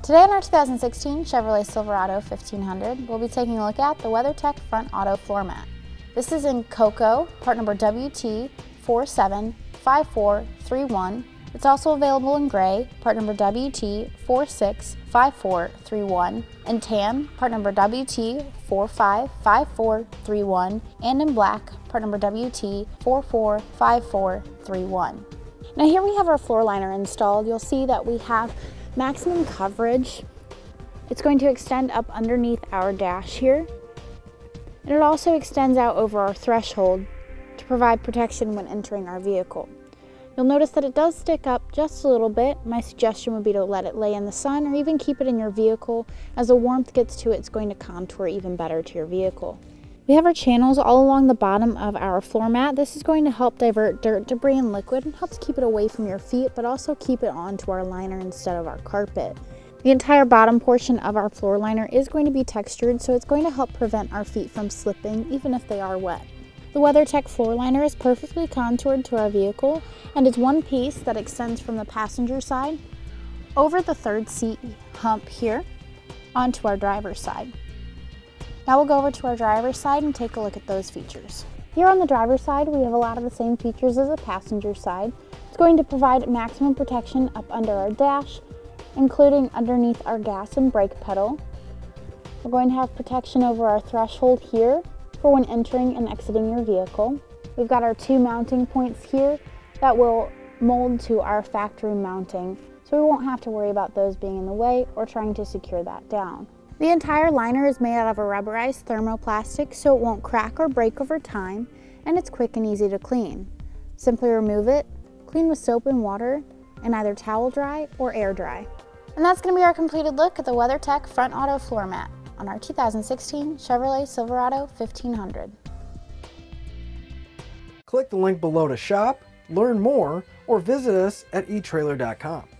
Today on our 2016 Chevrolet Silverado 1500, we'll be taking a look at the WeatherTech Front Auto Floor Mat. This is in Cocoa, part number WT475431. It's also available in gray, part number WT465431, and tan, part number WT455431, and in black, part number WT445431. Now here we have our floor liner installed. You'll see that we have maximum coverage. It's going to extend up underneath our dash here, and it also extends out over our threshold to provide protection when entering our vehicle. You'll notice that it does stick up just a little bit. My suggestion would be to let it lay in the sun or even keep it in your vehicle. As the warmth gets to it, it's going to contour even better to your vehicle. We have our channels all along the bottom of our floor mat. This is going to help divert dirt, debris, and liquid and helps keep it away from your feet, but also keep it onto our liner instead of our carpet. The entire bottom portion of our floor liner is going to be textured, so it's going to help prevent our feet from slipping even if they are wet. The WeatherTech floor liner is perfectly contoured to our vehicle and is one piece that extends from the passenger side over the third seat hump here onto our driver's side. Now we'll go over to our driver's side and take a look at those features. Here on the driver's side, we have a lot of the same features as the passenger side. It's going to provide maximum protection up under our dash, including underneath our gas and brake pedal. We're going to have protection over our threshold here for when entering and exiting your vehicle. We've got our two mounting points here that will mold to our factory mounting, so we won't have to worry about those being in the way or trying to secure that down. The entire liner is made out of a rubberized thermoplastic, so it won't crack or break over time, and it's quick and easy to clean. Simply remove it, clean with soap and water, and either towel dry or air dry. And that's going to be our completed look at the WeatherTech Front Auto Floor Mat on our 2016 Chevrolet Silverado 1500. Click the link below to shop, learn more, or visit us at etrailer.com.